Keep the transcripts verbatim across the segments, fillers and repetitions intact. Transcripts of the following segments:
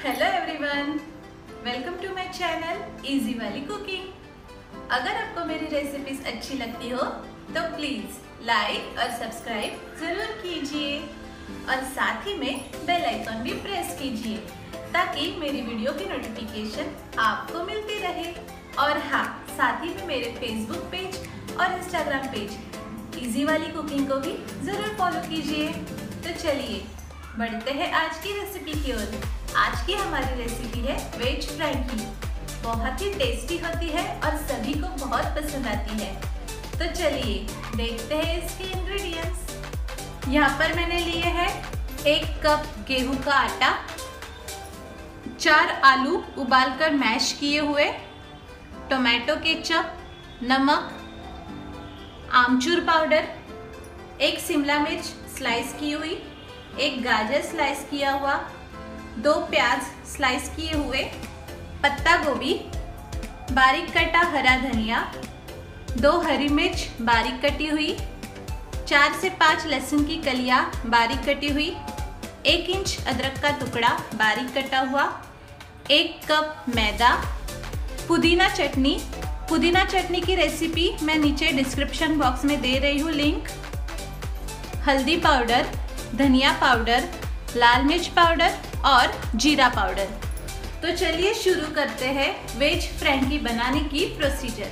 Hello everyone, welcome to my channel easy वाली cooking. अगर आपको मेरी रेसिपीज अच्छी लगती हो तो प्लीज लाइक और सब्सक्राइब जरूर कीजिए और साथ ही में बेल आइकन भी प्रेस कीजिए ताकि मेरी वीडियो की नोटिफिकेशन आपको मिलती रहे। और हाँ, साथ ही में मेरे फेसबुक पेज और इंस्टाग्राम पेज इजी वाली कुकिंग को भी जरूर फॉलो कीजिए। तो चलिए बढ़ते हैं आज की रेसिपी की ओर। आज की हमारी रेसिपी है वेज फ्रैंकी। बहुत ही टेस्टी होती है और सभी को बहुत पसंद आती है। तो चलिए देखते हैं इसके इंग्रेडिएंट्स। यहाँ पर मैंने लिए हैं एक कप गेहूं का आटा, चार आलू उबालकर मैश किए हुए, टोमेटो केचप, नमक, आमचूर पाउडर, एक शिमला मिर्च स्लाइस की हुई, एक गाजर स्लाइस किया हुआ, दो प्याज स्लाइस किए हुए, पत्ता गोभी, बारीक कटा हरा धनिया, दो हरी मिर्च बारीक कटी हुई, चार से पाँच लहसुन की कलियां बारीक कटी हुई, एक इंच अदरक का टुकड़ा बारीक कटा हुआ, एक कप मैदा, पुदीना चटनी। पुदीना चटनी की रेसिपी मैं नीचे डिस्क्रिप्शन बॉक्स में दे रही हूँ लिंक। हल्दी पाउडर, धनिया पाउडर, लाल मिर्च पाउडर और जीरा पाउडर। तो चलिए शुरू करते हैं वेज फ्रैंकी बनाने की प्रोसीजर।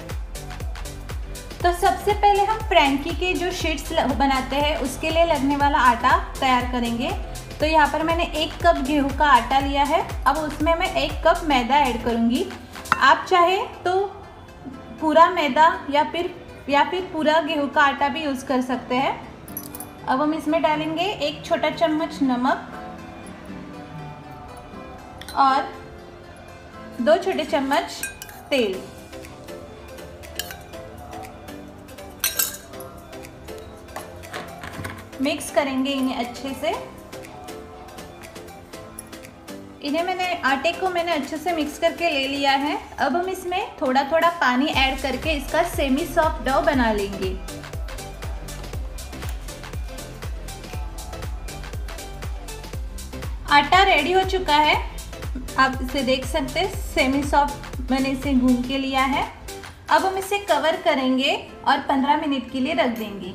तो सबसे पहले हम फ्रैंकी के जो शीट्स बनाते हैं उसके लिए लगने वाला आटा तैयार करेंगे। तो यहाँ पर मैंने एक कप गेहूं का आटा लिया है। अब उसमें मैं एक कप मैदा ऐड करूँगी। आप चाहे तो पूरा मैदा या फिर या फिर पूरा गेहूं का आटा भी यूज़ कर सकते हैं। अब हम इसमें डालेंगे एक छोटा चम्मच नमक और दो छोटे चम्मच तेल। मिक्स करेंगे इन्हें अच्छे से। इन्हें मैंने आटे को मैंने अच्छे से मिक्स करके ले लिया है। अब हम इसमें थोड़ा थोड़ा पानी ऐड करके इसका सेमी सॉफ्ट डो बना लेंगे। आटा रेडी हो चुका है, आप इसे देख सकते हैं। सेमी सॉफ्ट मैंने इसे गूंद के लिया है। अब हम इसे कवर करेंगे और पंद्रह मिनट के लिए रख देंगे।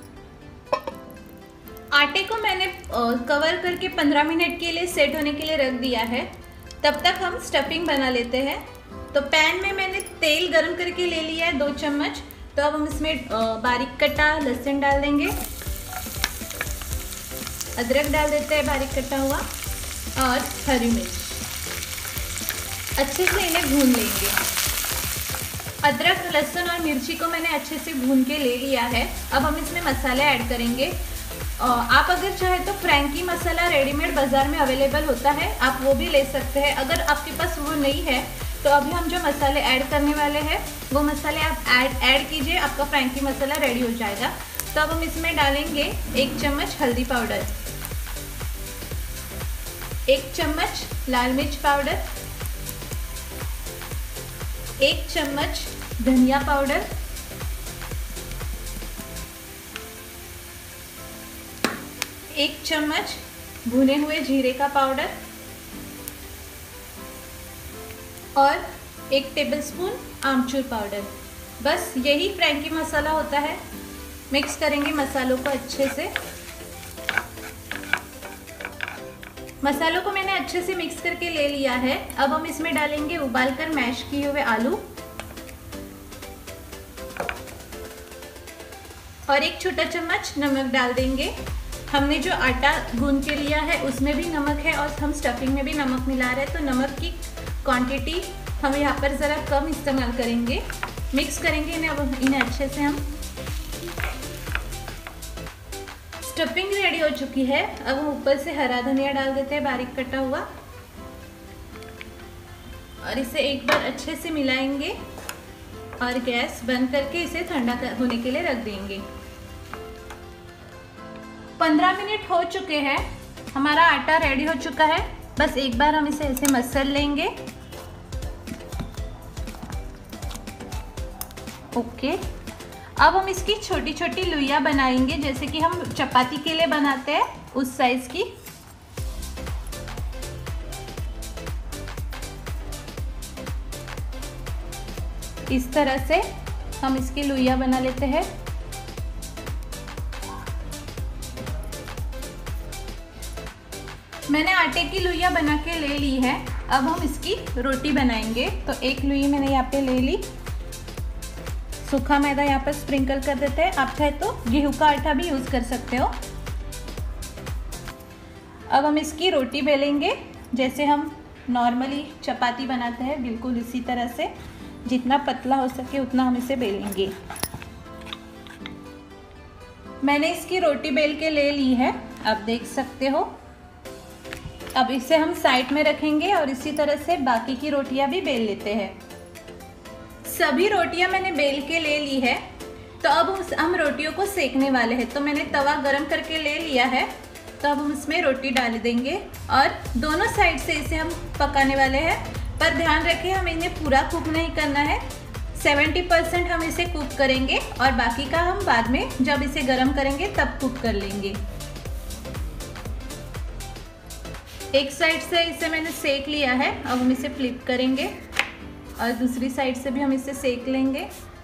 आटे को मैंने कवर करके पंद्रह मिनट के लिए सेट होने के लिए रख दिया है। तब तक हम स्टफिंग बना लेते हैं। तो पैन में मैंने तेल गरम करके ले लिया है दो चम्मच। तो अब हम इसमें बारीक कटा लहसुन डाल देंगे, अदरक डाल देते हैं बारीक कटा हुआ और हरी मिर्च। अच्छे से इन्हें भून लेंगे। अदरक लहसुन और मिर्ची को मैंने अच्छे से भून के ले लिया है। अब हम इसमें मसाले ऐड करेंगे। आप अगर चाहे तो फ्रैंकी मसाला रेडीमेड बाज़ार में अवेलेबल होता है, आप वो भी ले सकते हैं। अगर आपके पास वो नहीं है तो अभी हम जो मसाले ऐड करने वाले हैं वो मसाले आप ऐड ऐड कीजिए, आपका फ्रैंकी मसाला रेडी हो जाएगा। तो अब हम इसमें डालेंगे एक चम्मच हल्दी पाउडर, एक चम्मच लाल मिर्च पाउडर, एक चम्मच धनिया पाउडर, एक चम्मच भुने हुए जीरे का पाउडर और एक टेबलस्पून आमचूर पाउडर। बस यही फ्रैंकी मसाला होता है। मिक्स करेंगे मसालों को अच्छे से। मसालों को मैंने अच्छे से मिक्स करके ले लिया है। अब हम इसमें डालेंगे उबालकर मैश किए हुए आलू और एक छोटा चम्मच नमक डाल देंगे। हमने जो आटा गूंद के लिया है उसमें भी नमक है और हम स्टफिंग में भी नमक मिला रहे हैं, तो नमक की क्वांटिटी हम यहाँ पर ज़रा कम इस्तेमाल करेंगे। मिक्स करेंगे इन्हें। अब इन्हें अच्छे से हम स्टफिंग रेडी हो चुकी है। अब हम ऊपर से हरा धनिया डाल देते हैं बारीक कटा हुआ और इसे एक बार अच्छे से मिलाएंगे और गैस बंद करके इसे ठंडा होने के लिए रख देंगे। पंद्रह मिनट हो चुके हैं, हमारा आटा रेडी हो चुका है। बस एक बार हम इसे ऐसे मसल लेंगे। ओके, अब हम इसकी छोटी छोटी लुइयाँ बनाएंगे, जैसे कि हम चपाती के लिए बनाते हैं उस साइज की। इस तरह से हम इसकी लुइया बना लेते हैं। मैंने आटे की लुइया बना के ले ली है। अब हम इसकी रोटी बनाएंगे। तो एक लुई मैंने यहाँ पे ले ली। सूखा मैदा यहाँ पर स्प्रिंकल कर देते हैं। आप चाहे तो गेहूं का आटा भी यूज़ कर सकते हो। अब हम इसकी रोटी बेलेंगे जैसे हम नॉर्मली चपाती बनाते हैं, बिल्कुल इसी तरह से। जितना पतला हो सके उतना हम इसे बेलेंगे। मैंने इसकी रोटी बेल के ले ली है, आप देख सकते हो। अब इसे हम साइड में रखेंगे और इसी तरह से बाकी की रोटियां भी बेल लेते हैं। सभी रोटियां मैंने बेल के ले ली है। तो अब हम रोटियों को सेकने वाले हैं। तो मैंने तवा गरम करके ले लिया है। तो अब हम इसमें रोटी डाल देंगे और दोनों साइड से इसे हम पकाने वाले हैं। पर ध्यान रखें, हम इन्हें पूरा कुक नहीं करना है। सत्तर परसेंट हम इसे कुक करेंगे और बाकी का हम बाद में जब इसे गरम करेंगे तब कुक कर लेंगे। एक साइड से इसे मैंने सेक लिया है। अब हम इसे फ्लिप करेंगे और दूसरी साइड से भी हम इसे सेक लेंगे।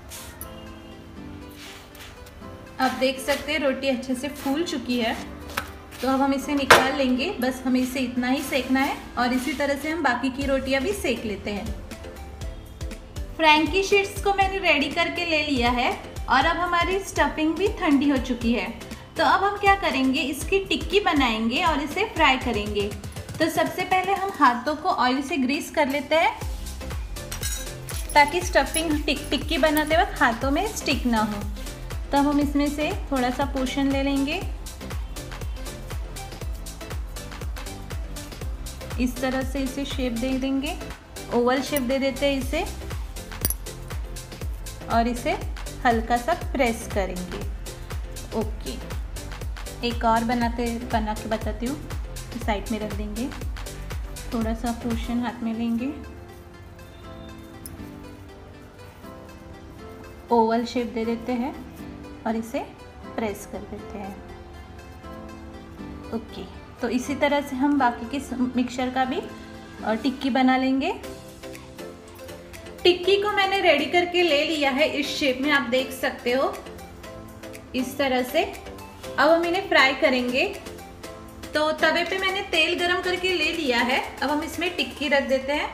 आप देख सकते हैं रोटी अच्छे से फूल चुकी है। तो अब हम इसे निकाल लेंगे। बस हमें इसे इतना ही सेकना है और इसी तरह से हम बाकी की रोटियां भी सेक लेते हैं। फ्रैंकी शीट्स को मैंने रेडी करके ले लिया है और अब हमारी स्टफिंग भी ठंडी हो चुकी है। तो अब हम क्या करेंगे, इसकी टिक्की बनाएंगे और इसे फ्राई करेंगे। तो सबसे पहले हम हाथों को ऑयल से ग्रीस कर लेते हैं ताकि स्टफिंग टिक टिक्की बनाते वक्त हाथों में स्टिक ना हो। तब हम इसमें से थोड़ा सा पोर्शन ले लेंगे। इस तरह से इसे शेप दे देंगे, ओवल शेप दे देते हैं इसे और इसे हल्का सा प्रेस करेंगे। ओके, एक और बनाते बना के बताती हूँ। साइड में रख देंगे, थोड़ा सा पोर्शन हाथ में लेंगे, ओवल शेप दे देते हैं और इसे प्रेस कर देते हैं। ओके, तो इसी तरह से हम बाकी के मिक्सचर का भी टिक्की बना लेंगे। टिक्की को मैंने रेडी करके ले लिया है इस शेप में, आप देख सकते हो इस तरह से। अब हम इन्हें फ्राई करेंगे। तो तवे पे मैंने तेल गरम करके ले लिया है। अब हम इसमें टिक्की रख देते हैं।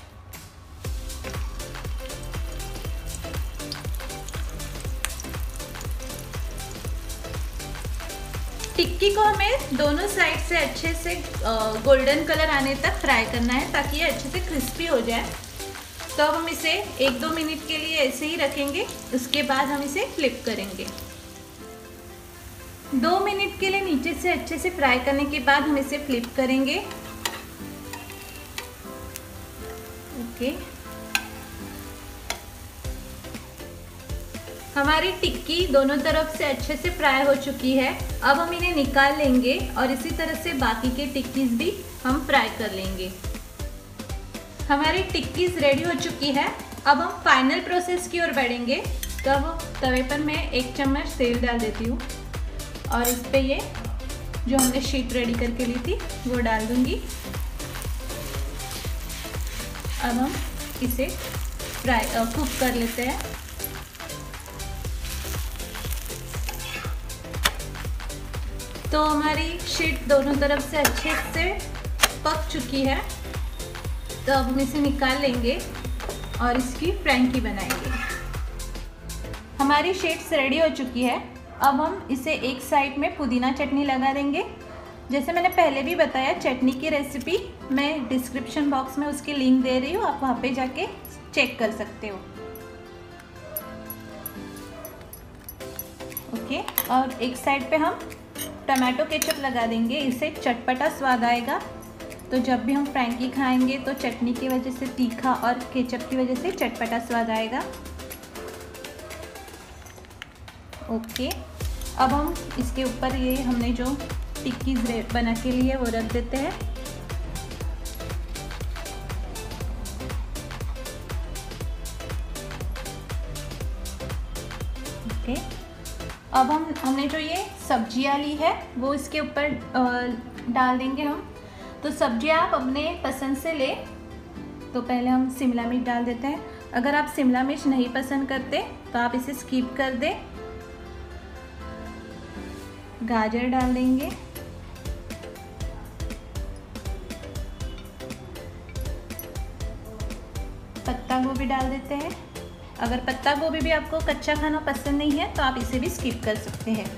टिक्की को हमें दोनों साइड से अच्छे से गोल्डन कलर आने तक फ्राई करना है ताकि ये अच्छे से क्रिस्पी हो जाए। तो अब हम इसे एक दो मिनट के लिए ऐसे ही रखेंगे, उसके बाद हम इसे फ्लिप करेंगे। दो मिनट के लिए नीचे से अच्छे से फ्राई करने के बाद हम इसे फ्लिप करेंगे। ओके, हमारी टिक्की दोनों तरफ से अच्छे से फ्राई हो चुकी है। अब हम इन्हें निकाल लेंगे और इसी तरह से बाकी के टिक्कीज भी हम फ्राई कर लेंगे। हमारी टिक्कीज रेडी हो चुकी है। अब हम फाइनल प्रोसेस की ओर बढ़ेंगे। तो अब तवे पर मैं एक चम्मच तेल डाल देती हूँ और इस पे ये जो हमने शीट रेडी करके ली थी वो डाल दूंगी। अब हम इसे फ्राई कुक कर लेते हैं। तो हमारी शीट दोनों तरफ से अच्छे से पक चुकी है। तो अब हम इसे निकाल लेंगे और इसकी फ्रैंकी बनाएंगे। हमारी शीट्स रेडी हो चुकी है। अब हम इसे एक साइड में पुदीना चटनी लगा देंगे। जैसे मैंने पहले भी बताया, चटनी की रेसिपी मैं डिस्क्रिप्शन बॉक्स में उसकी लिंक दे रही हूँ, आप वहाँ पे जाके चेक कर सकते हो। ओके, और एक साइड पे हम टमाटो केचप लगा देंगे, इससे चटपटा स्वाद आएगा। तो जब भी हम फ्रैंकी खाएंगे तो चटनी की वजह से तीखा और केचप की वजह से चटपटा स्वाद आएगा। ओके, अब हम इसके ऊपर ये हमने जो टिक्कीज बना के लिए वो रख देते हैं। ओके, अब हम हमने जो ये सब्जियां ली है वो इसके ऊपर डाल देंगे हम। तो सब्जियां आप अपने पसंद से ले। तो पहले हम शिमला मिर्च डाल देते हैं अगर आप शिमला मिर्च नहीं पसंद करते तो आप इसे स्किप कर दें। गाजर डाल देंगे, पत्ता गोभी डाल देते हैं। अगर पत्ता गोभी भी आपको कच्चा खाना पसंद नहीं है तो आप इसे भी स्किप कर सकते हैं।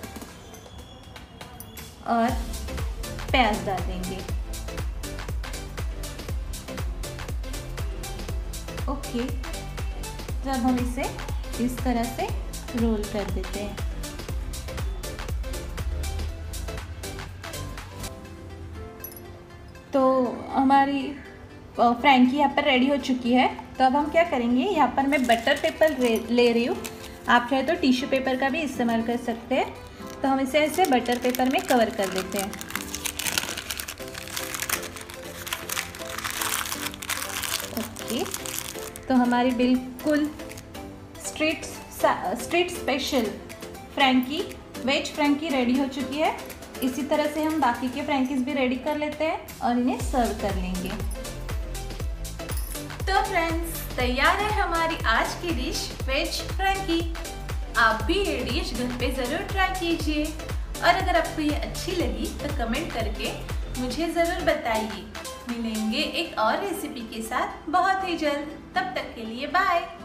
और प्याज डाल देंगे। ओके, जब हम इसे इस तरह से रोल कर देते हैं। तो हमारी फ्रैंकी यहाँ पर रेडी हो चुकी है। तो अब हम क्या करेंगे, यहाँ पर मैं बटर पेपर ले रही हूँ। आप चाहे तो टिश्यू पेपर का भी इस्तेमाल कर सकते हैं। तो हम इसे ऐसे बटर पेपर में कवर कर देते हैं। ओके, तो हमारी बिल्कुल street street special frankie veg frankie ready हो चुकी है। इसी तरह से हम बाकी के फ्रैंकीज भी रेडी कर लेते हैं और इन्हें सर्व कर लेंगे। तो फ्रेंड्स, तैयार है हमारी आज की डिश वेज फ्रैंकी। आप भी ये डिश घर पे ज़रूर ट्राई कीजिए और अगर आपको ये अच्छी लगी तो कमेंट करके मुझे ज़रूर बताइए। मिलेंगे एक और रेसिपी के साथ बहुत ही जल्द। तब तक के लिए बाय।